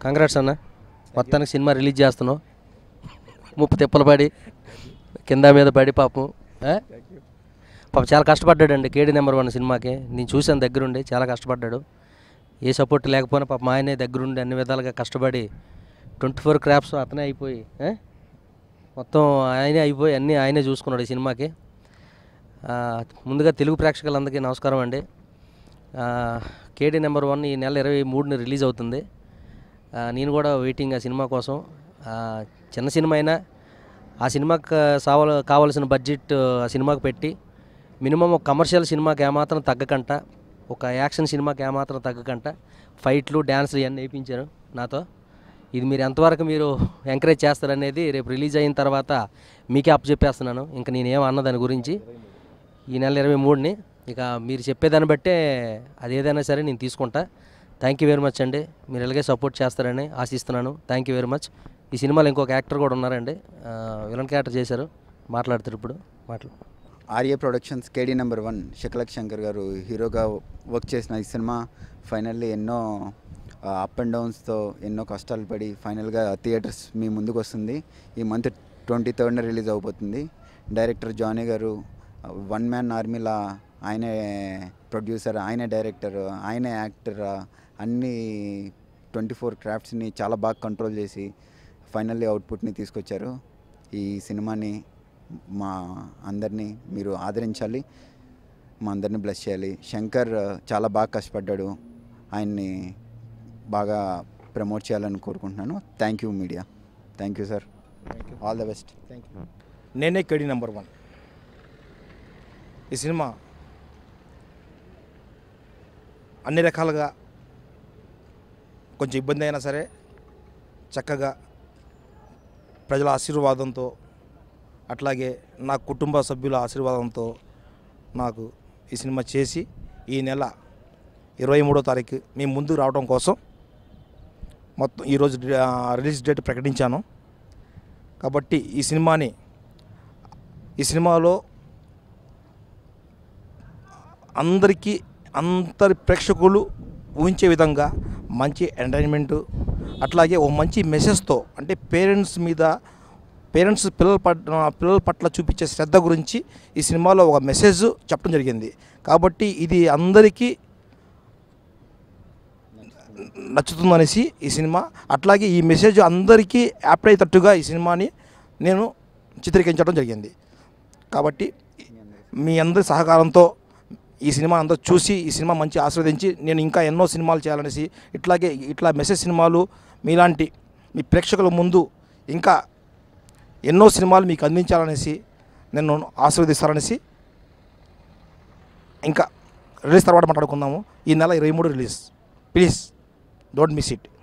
Congrats అన్న, మొత్తానికి cinema release చేస్తున్నావు. ముప్పు తిప్పలు పడి కింద మీద పడి పాపం చాలా కష్టపడ్డాడండి కేడీ నెంబర్ 1 సినిమాకి. నేను చూశాను దగ్గరుండి, చాలా కష్టపడ్డాడు. ఏ సపోర్ట్ లేకపోయినా పాపం ఆయనే దగ్గరుండి అన్ని విధాలుగా కష్టపడి 24 క్రాఫ్ట్స్ అతనే అయిపోయి మొత్తం ఆయనే అయిపోయి అన్నీ ఆయనే చూసుకున్నాడు ఈ సినిమాకి. ముందుగా తెలుగు ప్రేక్షకులందరికీ నమస్కారం అండి. కేడీ నెంబర్ 1 ఈ నెల 23ని రిలీజ్ అవుతుంది. నేను కూడా వెయిటింగ్ ఆ సినిమా కోసం. చిన్న సినిమా అయినా ఆ సినిమాకి కావాల్సిన బడ్జెట్ ఆ సినిమాకి పెట్టి మినిమం ఒక కమర్షియల్ సినిమాకి ఏమాత్రం తగ్గకంట, ఒక యాక్షన్ సినిమాకి ఏమాత్రం తగ్గకంట ఫైట్లు డ్యాన్స్లు ఇవన్నీ వేయించారు నాతో. ఇది మీరు ఎంతవరకు మీరు ఎంకరేజ్ చేస్తారనేది రేపు రిలీజ్ అయిన తర్వాత మీకే అప్పచెప్పేస్తున్నాను. ఇంకా నేనేం అన్న దాని గురించి. ఈ నెల 23ని ఇక మీరు చెప్పేదాన్ని బట్టే అది ఏదైనా సరే నేను తీసుకుంటా. థ్యాంక్ యూ వెరీ మచ్ అండి, మీరు ఇలాగే సపోర్ట్ చేస్తారని ఆశిస్తున్నాను. Thank you very much. ఈ సినిమాలో ఇంకొక యాక్టర్ కూడా ఉన్నారండి, విలన్ క్యారెక్టర్ చేశారు, మాట్లాడతారు ఇప్పుడు. Arya productions KD number 1 Shakalaka Shankar గారు హీరోగా వర్క్ చేసిన ఈ సినిమా ఫైనల్లీ ఎన్నో అప్ అండ్ డౌన్స్తో ఎన్నో కష్టాలు పడి ఫైనల్గా థియేటర్స్ మీ ముందుకు వస్తుంది. ఈ మంత్ 23rd రిలీజ్ అవబోతుంది. డైరెక్టర్ జానీ గారు వన్ మ్యాన్ ఆర్మీలా ఆయనే ప్రొడ్యూసర్, ఆయనే డైరెక్టర్, ఆయనే యాక్టర్, అన్ని 24 క్రాఫ్ట్స్ని చాలా బాగా కంట్రోల్ చేసి ఫైనల్లీ అవుట్పుట్ని తీసుకొచ్చారు. ఈ సినిమాని మా అందరినీ మీరు ఆదరించాలి, మా అందరినీ బ్లెస్ చేయాలి. శంకర్ చాలా బాగా కష్టపడ్డాడు, ఆయన్ని బాగా ప్రమోట్ చేయాలని కోరుకుంటున్నాను. Thank you media, thank you sir, all the best. Thank you. నేనే కేడీ నెంబర్ 1. ఈ సినిమా అన్ని రకాలుగా కొంచెం ఇబ్బంది అయినా సరే చక్కగా ప్రజల ఆశీర్వాదంతో అట్లాగే నా కుటుంబ సభ్యుల ఆశీర్వాదంతో నాకు ఈ సినిమా చేసి ఈ నెల 23వ తారీఖు మేము ముందుకు రావడం కోసం మొత్తం ఈరోజు రిలీజ్ డేట్ ప్రకటించాను. కాబట్టి ఈ సినిమాలో అందరి ప్రేక్షకులు ఊహించే విధంగా మంచి ఎంటర్టైన్మెంటు, అట్లాగే ఓ మంచి మెసేజ్తో, అంటే పేరెంట్స్ పిల్లల పట్ల చూపించే శ్రద్ధ గురించి ఈ సినిమాలో ఒక మెసేజ్ చెప్పడం జరిగింది. కాబట్టి ఇది అందరికీ నచ్చుతుందనేసి ఈ సినిమా, అట్లాగే ఈ మెసేజ్ అందరికీ యాప్ట్ అయ్యేటట్టుగా ఈ సినిమాని నేను చిత్రీకరించడం జరిగింది. కాబట్టి మీ అందరి సహకారంతో ఈ సినిమా అందరూ చూసి ఈ సినిమా మంచి ఆస్వాదించి నేను ఇంకా ఎన్నో సినిమాలు చేయాలనేసి, ఇట్లా మెసేజ్ సినిమాలు మీలాంటి మీ ప్రేక్షకుల ముందు ఇంకా ఎన్నో సినిమాలు మీకు అందించాలనేసి నేను ఆశీర్వదిస్తారనేసి, ఇంకా రిలీజ్ తర్వాత మాట్లాడుకుందాము. ఈ నెల 23 release, please don't miss it.